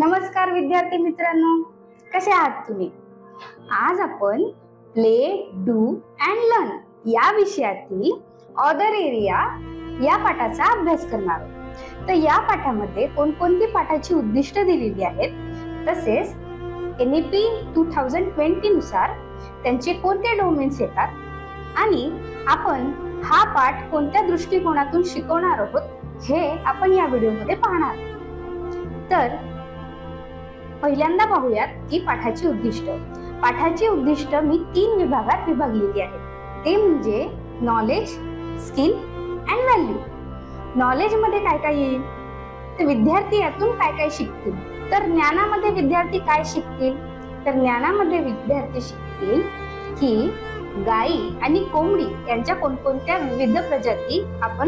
नमस्कार विद्यार्थी मित्रांनो, कसे आहात तुम्ही? आज आपण प्ले, डू अँड लर्न या विषयातील ऑदर एरिया या पाठाचा अभ्यास करणार आहोत। तर या पाठामध्ये कोणकोणती पाठाची उद्दिष्ट दिलेली आहेत, तसेच NEP 2020 नुसार त्यांचे कोणते डोमेन्स येतात आणि आपण हा पाठ कोणत्या दृष्टिकोनातून शिकवणार आहोत हे आपण या व्हिडिओमध्ये पाहणार आहोत। तर पहिल्यांदा पाहूयात की पाठाची उद्दिष्ट। पाठाची उद्दिष्ट मी 3 विभागात विभागलेली आहेत, ते म्हणजे knowledge, skill and value. Knowledge मध्ये काय काय येईल, तर विद्यार्थी यातून काय काय शिकतील। तर ज्ञानामध्ये विद्यार्थी काय शिकतील, तर ज्ञानामध्ये विद्यार्थी शिकतील की गाई आणि कोंबडी यांच्या कोणकोणत्या विविध प्रजाती आपण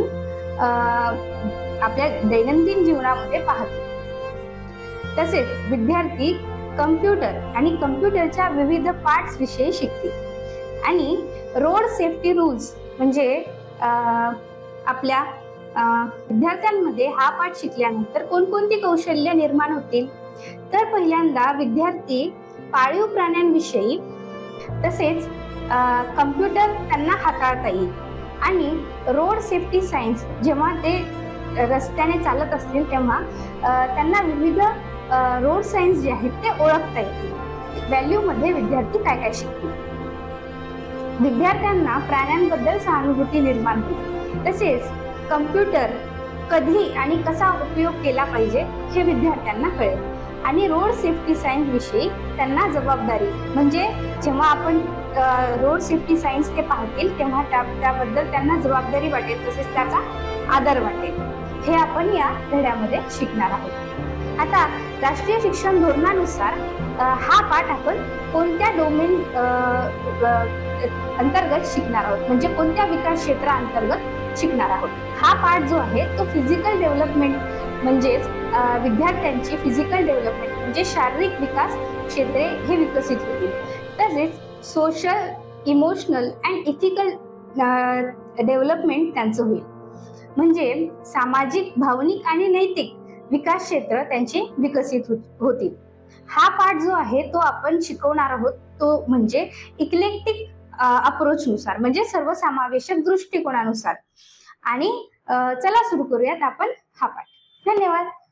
आपल्या दैनंदिन जीवनामध्ये पाहतो। तसेच विद्यार्थी कम्प्युटर आणि कम्प्युटरच्या विविध पार्ट्स विषयी शिकतील आणि रोड सेफ्टी रूल्स म्हणजे आपल्या विद्यार्थ्यांमध्ये हा पाठ शिकल्यानंतर कोणकोणती कौशल्य निर्माण होतील। तर पहिल्यांदा विद्यार्थी पाळीव प्राण्यांविषयी तसेच कम्प्युटर त्यांना हाताळता येईल आणि रोड सेफ्टी सायन्स जेव्हा ते रस्त्याने चालत असतील तेव्हा त्यांना विविध रोड सायन्स जे आहेत ते ओळखता येतील। व्हॅल्यू मध्ये विद्यार्थी काय काय शिकतील, विद्यार्थ्यांना प्राण्यांबद्दल सहानुभूती निर्माण होईल। तसेच कम्प्युटर कधी आणि कसा उपयोग केला पाहिजे हे विद्यार्थ्यांना कळेल आणि रोड सेफ्टी सायन्स विषयी त्यांना जबाबदारी म्हणजे जेव्हा आपण रोड सेफ्टी सायन्स ते पाहतील तेव्हा त्याबद्दल त्यांना जबाबदारी वाटेल, तसेच त्याचा आदर वाटेल। हे आपण या धड्यामध्ये शिकणार आहोत। आता राष्ट्रीय शिक्षण धोरणानुसार हा पाठ आपण कोणत्या डोमेन अंतर्गत शिकणार आहोत, म्हणजे कोणत्या विकास क्षेत्राअंतर्गत शिकणार आहोत। हा पाठ जो आहे तो फिजिकल डेव्हलपमेंट म्हणजेच विद्यार्थ्यांची फिजिकल डेव्हलपमेंट म्हणजे शारीरिक विकास क्षेत्रे हे विकसित होतील। तसेच social, emotional and ethical development त्यांचं होईल, म्हणजे सामाजिक, भावनिक आणि नैतिक विकास क्षेत्र त्यांचे विकसित होतील। हा पाठ जो आहे तो आपण शिकवणार आहोत तो म्हणजे इक्लेक्टिक अप्रोच नुसार म्हणजे सर्वसमावेशक दृष्टिकोनानुसार। आणि चला सुरू करूयात आपण हा पाठ। धन्यवाद।